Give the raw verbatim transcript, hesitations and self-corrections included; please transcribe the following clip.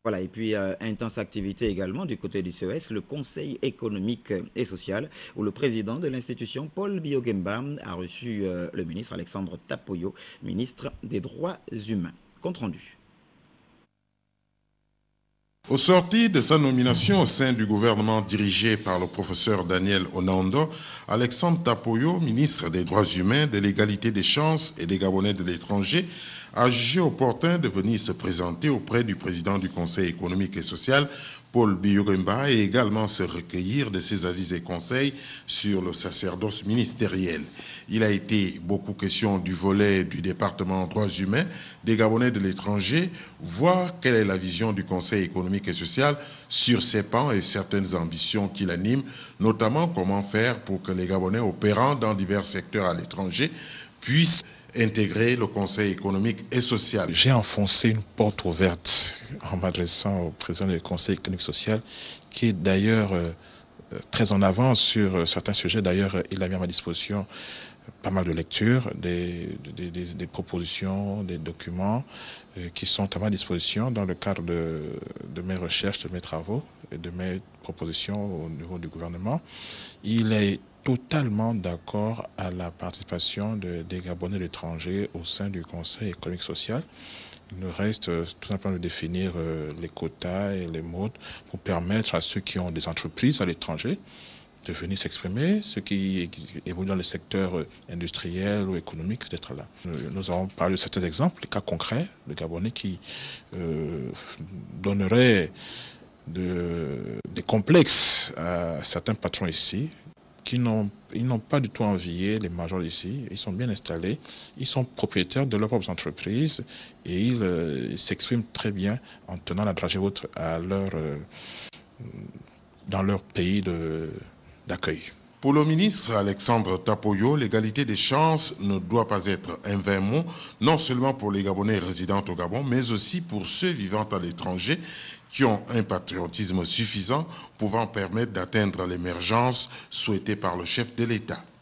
Voilà, et puis euh, intense activité également du côté du C E S, le Conseil économique et social, où le président de l'institution, Paul Biogemba, a reçu euh, le ministre Alexandre Tapoyo, ministre des Droits humains. Compte rendu. Au sortir de sa nomination au sein du gouvernement dirigé par le professeur Daniel Onando, Alexandre Tapoyo, ministre des Droits humains, de l'égalité des chances et des Gabonais de l'étranger, a jugé opportun de venir se présenter auprès du président du Conseil économique et social, Paul Biogemba, et également se recueillir de ses avis et conseils sur le sacerdoce ministériel. Il a été beaucoup question du volet du département droits humains, des Gabonais de l'étranger, voir quelle est la vision du Conseil économique et social sur ses pans et certaines ambitions qui l'animent, notamment comment faire pour que les Gabonais opérant dans divers secteurs à l'étranger puissent intégrer le Conseil économique et social. J'ai enfoncé une porte ouverte en m'adressant au président du Conseil économique et social, qui est d'ailleurs euh, très en avance sur certains sujets. D'ailleurs, il a mis à ma disposition pas mal de lectures, des, des, des, des propositions, des documents euh, qui sont à ma disposition dans le cadre de, de mes recherches, de mes travaux et de mes propositions au niveau du gouvernement. Il est totalement d'accord à la participation de, des Gabonais de l'étranger au sein du Conseil économique et social. Il nous reste euh, tout simplement de définir euh, les quotas et les modes pour permettre à ceux qui ont des entreprises à l'étranger de venir s'exprimer, ceux qui évoluent dans le secteur industriel ou économique d'être là. Nous avons parlé de certains exemples, des cas concrets, de Gabonais qui euh, donneraient de, des complexes à certains patrons ici, qui n'ont ils n'ont pas du tout envié les majors ici, ils sont bien installés, ils sont propriétaires de leurs propres entreprises et ils euh, s'expriment très bien en tenant la dragée haute à leur, euh, dans leur pays de d'accueil. Pour le ministre Alexandre Tapoyo, l'égalité des chances ne doit pas être un vain mot, non seulement pour les Gabonais résidant au Gabon, mais aussi pour ceux vivant à l'étranger qui ont un patriotisme suffisant pouvant permettre d'atteindre l'émergence souhaitée par le chef de l'État.